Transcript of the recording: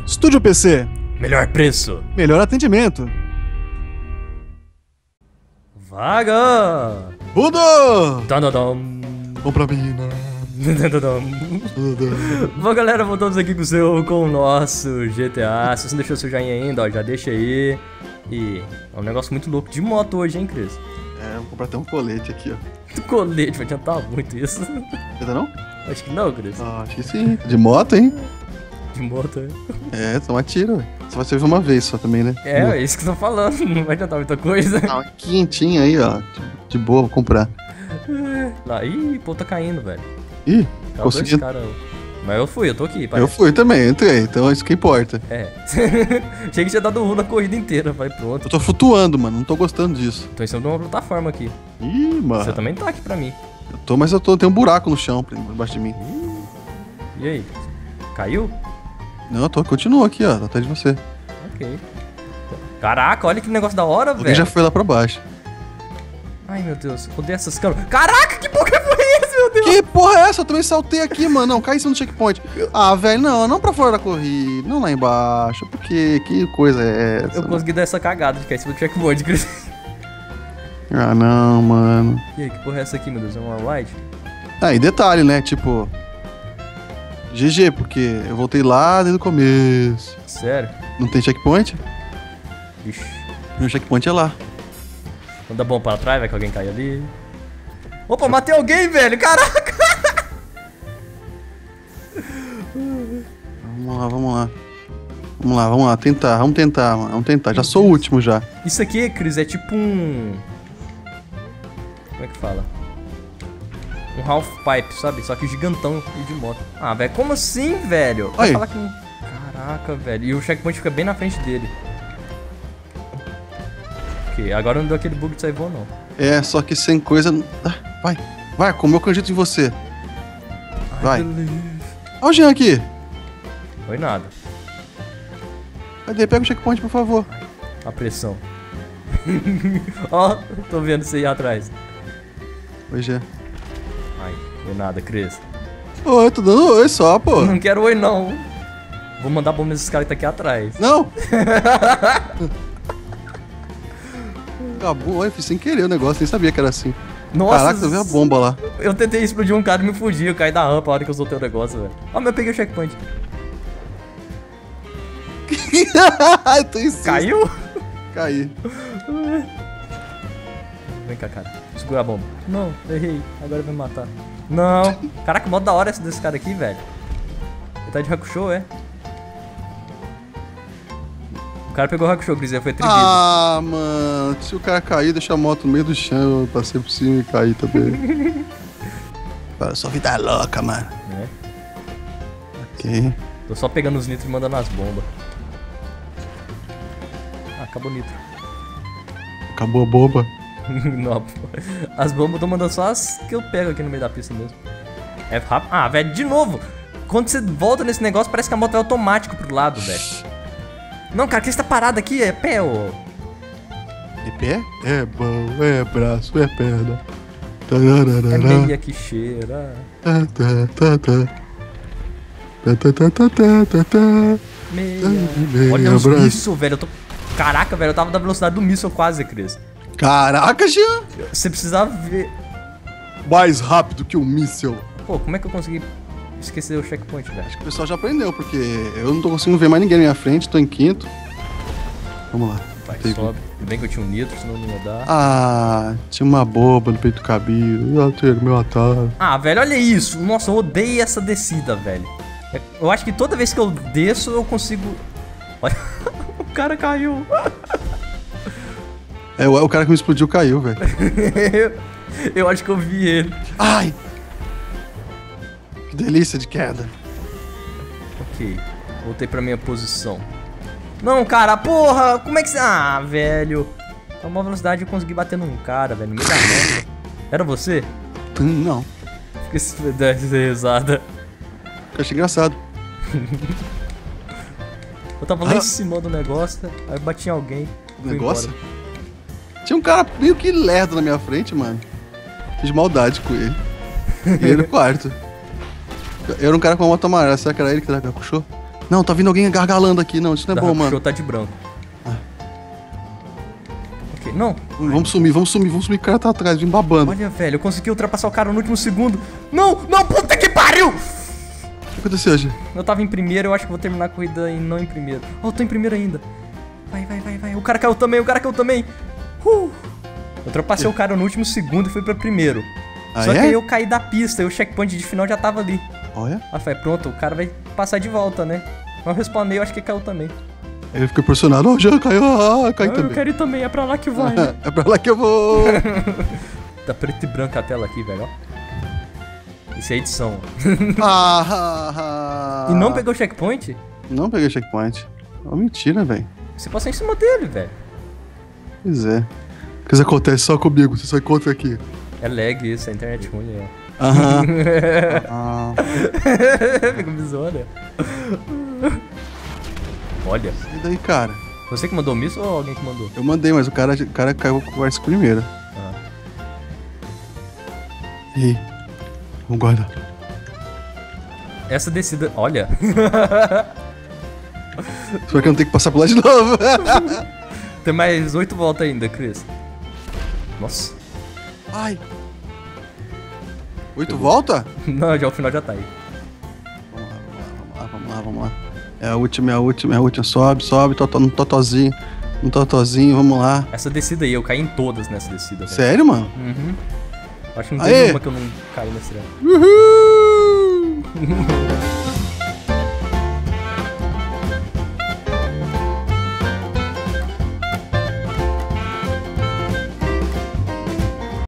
Estúdio PC. Melhor preço. Melhor atendimento. Vaga. Budo! Tadadam. Compra mina. Tadadam. Bom, galera, voltamos aqui com o nosso GTA. Se você não deixou seu joinha ainda, ó, já deixa aí. E é um negócio muito louco de moto hoje, hein, Cris? É, vou comprar até um colete aqui, ó. Colete, vai adiantar muito isso. Ainda não? Acho que não, Cris. Ah, acho que sim. De moto, hein? De moto, é. É, toma tiro, velho. Só vai servir uma vez só também, né? É isso que eu tô falando. Não vai adiantar muita coisa. Ah, uma quentinha aí, ó. De boa, vou comprar. Lá, ih, pô, tá caindo, velho. Ih, Tá consegui. dois caras. Mas eu tô aqui, pai. Eu fui também, entrei. Então é isso que importa. É. Achei que tinha dado ruim na corrida inteira. Vai, pronto. Eu tô flutuando, mano. Não tô gostando disso. Tô em cima de uma plataforma aqui. Ih, mano. Você também tá aqui pra mim. Eu tô, mas eu tô. Tem um buraco no chão embaixo de mim. E aí? Caiu? Não, eu tô. Continua aqui, ó. Atrás de você. Ok. Caraca, olha que negócio da hora, Alguém velho. já foi lá pra baixo. Ai, meu Deus. Odeio essas câmeras. Caraca, que porra foi esse, meu Deus? Que porra é essa? Eu também saltei aqui, mano. Não, caí em cima do checkpoint. Ah, velho, não pra fora da corrida. Não lá embaixo. Por quê? Que coisa é essa? Eu consegui dar essa cagada de cair em cima do checkpoint. Ah, não, mano. E aí, que porra é essa aqui, meu Deus? É uma ride? Ah, e detalhe, né? Tipo... GG, porque eu voltei lá desde o começo. Sério? Não tem checkpoint? Ixi. Meu checkpoint é lá. Não dá bom pra trás, vai que alguém cai ali. Opa, matei alguém, velho. Caraca. Vamos lá, vamos lá. Vamos lá, vamos tentar, mano. Vamos tentar. Já sou o último já. Isso aqui, Cris, é tipo um... Como é que fala? Um half pipe, sabe? Só que gigantão e de moto. Ah, velho, como assim, velho? Vai Aí. falar que... Caraca, velho. E o checkpoint fica bem na frente dele. Ok, agora não deu aquele bug de sair bom, não. É, só que sem coisa... Ah, vai, como eu acredito em você. Vai. Olha o Jean aqui. Foi nada. Cadê? Pega o checkpoint, por favor. A pressão. Ó, tô vendo você aí atrás. Oi, Jean. Ai, foi nada, Cris. Oi, tô dando oi só, pô. Não quero oi, não. Vou mandar bomba nesses caras que tá aqui atrás. Não! Acabou, oi, fiz sem querer o negócio, nem sabia que era assim. Nossa, Caraca, tu viu a bomba lá. Eu tentei explodir um cara e me fugi. Eu caí da rampa a hora que eu soltei o negócio, velho. Ó, mas eu peguei o checkpoint. Ai, tô em cima. Caiu? Caí. Vem cá, cara. Segura a bomba. Não, errei. Agora vai me matar. Não. Caraca, mó da hora essa desse cara aqui, velho. Ele tá de Hakusho, é? O cara pegou o Hakusho, Cris, foi atribuído. Ah, mano. Se o cara cair, deixa a moto no meio do chão. Eu passei por cima e caí também. Cara, sua vida é louca, mano. É. Ok. Tô só pegando os nitros e mandando as bombas. Ah, acabou o nitro. Acabou a bomba. Não, as bombas eu tô mandando só as que eu pego aqui no meio da pista mesmo. É rápido. Ah, velho, de novo. Quando você volta nesse negócio, parece que a moto é automático pro lado, velho. Não, cara, que você tá parado aqui? É pé, ô. De pé? É bom, é braço, é perna. É meia que cheira. Meia. Olha os míssil, velho. Eu tô... Caraca, velho, eu tava na velocidade do míssil quase, Cris. Caraca, Jean! Você precisava ver... Mais rápido que um míssil. Pô, como é que eu consegui esquecer o checkpoint, velho? Acho que o pessoal já aprendeu, porque eu não tô conseguindo ver mais ninguém na minha frente, tô em quinto. Vamos lá. Vai, Teve- sobe. Ainda bem que eu tinha um nitro, senão não ia dar. Ah, tinha uma boba no peito do cabelo. Eu tenho meu atalho. Ah, velho, olha isso. Nossa, eu odeio essa descida, velho. Eu acho que toda vez que eu desço, eu consigo... Olha, o cara caiu. É, o cara que me explodiu caiu, velho. Eu acho que eu vi ele. Ai! Que delícia de queda. Ok, voltei pra minha posição. Não, cara, porra, como é que você... Ah, velho. A uma velocidade eu consegui bater num cara, velho, no meio da meta. Era você? Não. Fiquei dessa risada. Eu achei engraçado. Eu tava lá em cima do negócio, aí eu bati em alguém. fui Negócio? embora. Tinha um cara meio que lerdo na minha frente, mano. Fiz maldade com ele. E ele no quarto. Eu era um cara com uma moto amarela. Será que era ele que puxou? Não, tá vindo alguém gargalando aqui. Não, isso não é bom, O mano. show tá de branco. Ok, não. Vamos sumir. O cara tá atrás, vem babando. Olha, velho, eu consegui ultrapassar o cara no último segundo. Não, puta que pariu! O que aconteceu, gente? Eu tava em primeiro, eu acho que vou terminar a corrida e não em primeiro. Oh, eu tô em primeiro ainda. Vai. O cara caiu também. Eu ultrapassei o cara no último segundo e fui pra primeiro. Só que aí eu caí da pista e o checkpoint de final já tava ali. Olha. Aí eu falei, pronto, o cara vai passar de volta, né? Eu respawnei, eu acho que caiu também. Aí eu fiquei impressionado. Ó, já caiu. Caiu também. Eu quero ir também, é pra lá que vai. É pra lá que eu vou. Tá preto e branco a tela aqui, velho, ó. Isso é edição, ó. E não pegou o checkpoint? Não peguei checkpoint. Ó, mentira, velho. Você passou em cima dele, velho. Pois é. O que acontece só comigo, você só encontra aqui. É lag isso, é internet ruim, é. Aham. Fica me zoando. Olha. E daí, cara? Você que mandou o míssil ou alguém que mandou? Eu mandei, mas o cara caiu com o Ice primeiro. Ah. E aí? Vamos guardar. Essa descida... Olha. Espero que eu não tenha que passar por lá de novo. Tem mais 8 voltas ainda, Chris. Nossa. Ai. 8 volta? Não, já o final já tá aí. Vamos lá. É a última. Sobe. No totozinho, vamos lá. Essa descida aí, eu caí em todas nessa descida. Velho. Sério, mano? Uhum. Acho que não Aê! tem nenhuma que eu não caí nesse treino. Uhul!